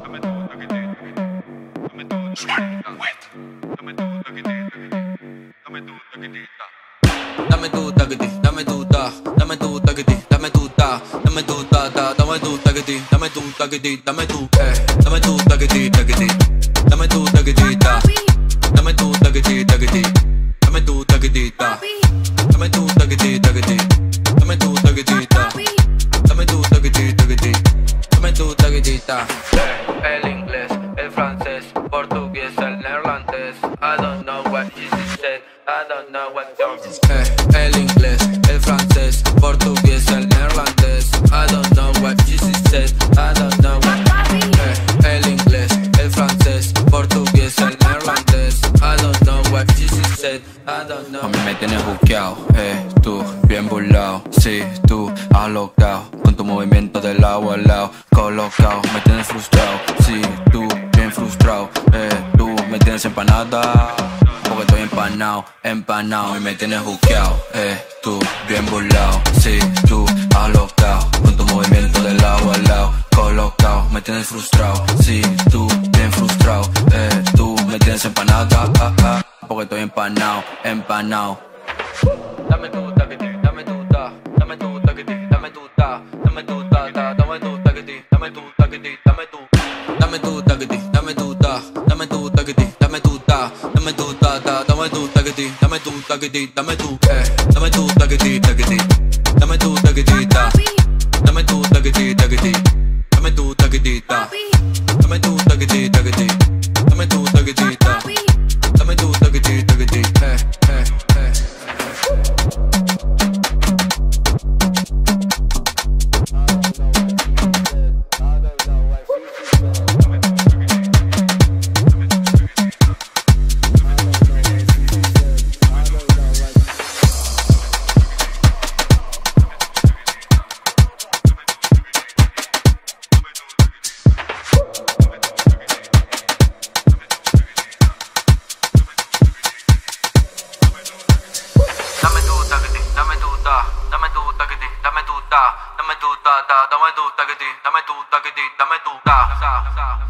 Dame tu taquiti, dame tu ta, dame tu taquiti, dame tu ta, dame tu ta ta, dame tu taquiti, dame tu taquiti, dame tu, dame tu taquiti, taquiti, dame tu taquiti ta, dame tu taquiti, taquiti, dame tu taquiti ta, dame tu taquiti, taquiti, dame tu taquiti ta, dame tu taquiti, taquiti, dame tu taquiti ta. El inglés, el francés, portugués, el neerlandés. I don't know what you said, I don't know what you're el inglés, el francés, portugués, el neerlandés. I don't know what you said, I don't know what el inglés, el francés, portugués, el neerlandés. I don't know what you said, I don't know. A mí me tienes buqueado, tú, bien burlao. Sí, tú, alocao, con tu movimiento de lado a lado, colocao. Me tienes frustrado, sí, tú, bien frustrado. Tú, me tienes empanada, porque estoy empanado, empanado. Y me tienes buqueado, tú, bien burlao. Sí, tú, alocao, con tu movimiento de lado a lado, colocao. Me tienes frustrado, sí, tú, bien frustrado. Tú, me tienes empanada, porque estoy empanado, empanado. Dame tu taquiti, dame tu ta, dame tu taquiti, dame tu ta, dame tu ta ta, dame tu taquiti, dame tu taquiti, dame tu, dame tu taquiti, dame tu ta, dame tu taquiti, dame tu ta, dame tu ta ta, dame tu taquiti, dame tu taquiti, dame tu, dame tu taquiti, taquiti, dame tu taquiti ta, dame tu taquiti, taquiti, dame tu taquiti ta, dame tu taquiti, taquiti, dame tu taquiti ta, dame tu taquiti, taquiti, Dame tu taquiti, dame tu ta, dame tu taquiti, dame tu ta, dame tu ta ta, dame tu taquiti, dame tu taquiti, dame tu ta.